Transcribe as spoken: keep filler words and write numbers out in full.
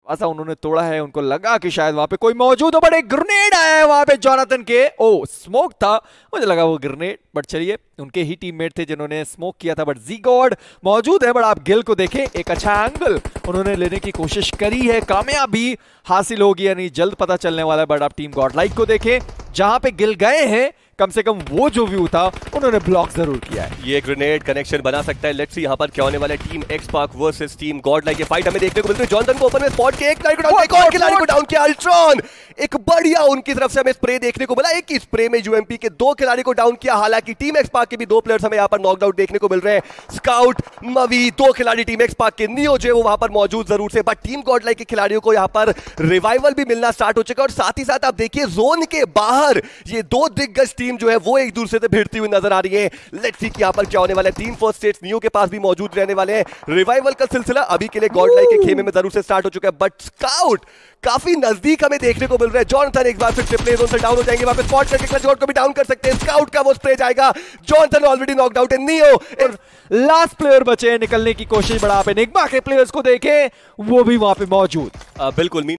ऐसा उन्होंने तोड़ा है, उनको लगा कि शायद वहां पे कोई मौजूद हो, बट एक ग्रेनेड आया है वहां पे जॉनथन के। ओ स्मोक था, मुझे लगा वो ग्रेनेड, बट चलिए उनके ही टीममेट थे जिन्होंने स्मोक किया था। बट जी गॉड मौजूद है, बट आप गिल को देखें, एक अच्छा एंगल उन्होंने लेने की कोशिश करी है, कामयाबी हासिल होगी या नहीं जल्द पता चलने वाला है। बट आप टीम गॉड लाइक को देखें, जहां पे गिल गए हैं कम से कम वो जो व्यू था उन्होंने ब्लॉक जरूर किया है। ये ग्रेनेड कनेक्शन बना सकता है। लेट्स सी यहां पर क्या होने वाला है। टीम एक्सपार्क वर्सेस टीम गॉड लाइक, ये फाइट हमें देखने को मिलती है। जॉनथन को ओपन में स्पॉट के एक खिलाड़ी को डाउन, एक और खिलाड़ी को डाउन किया। अल्ट्रॉन एक बढ़िया उनकी तरफ से हमें स्प्रे देखने को मिला, एक ही स्प्रे में यूएमपी के दो खिलाड़ी को डाउन किया। हालांकि टीम एक्सपार्क के भी दो प्लेयर्स हमें यहां पर नॉकआउट देखने को मिल रहे हैं। स्काउट, मवी, दो खिलाड़ी टीम एक्सपार्क के, नियो जो है वो वहां पर मौजूद जरूर से, बट टीम गॉड लाइक के खिलाड़ियों को यहां पर रिवाइवल भी मिलना स्टार्ट हो चुका है। और साथ ही साथ आप देखिए जोन के बाहर ये दो दिग्गज टीम जो है वो एक दूसरे से भिड़ती हुई नजर आ रही है। लेट्स सी कि यहां पर क्या होने वाला है। तीन फर्स्ट स्टेट्स नियो के पास भी मौजूद रहने वाले हैं। रिवाइवल का सिलसिला अभी के लिए गॉड लाइक के खेमे में जरूर से स्टार्ट हो चुका है, बट स्काउट काफी नजदीक हमें देखने को मिल रहा है। जॉनथन एक बार फिर से प्ले जोन से डाउन हो जाएंगे, वहां पे स्पॉट करके क्लचगॉड को भी डाउन कर सकते हैं। स्काउट का वो स्प्रे जाएगा, जॉनथन ऑलरेडी नॉकड आउट है। नियो लास्ट प्लेयर बचे हैं निकलने की कोशिश, बड़ा आप एनिग्मा के प्लेयर्स को देखें, वो भी वहां पे मौजूद। बिल्कुल।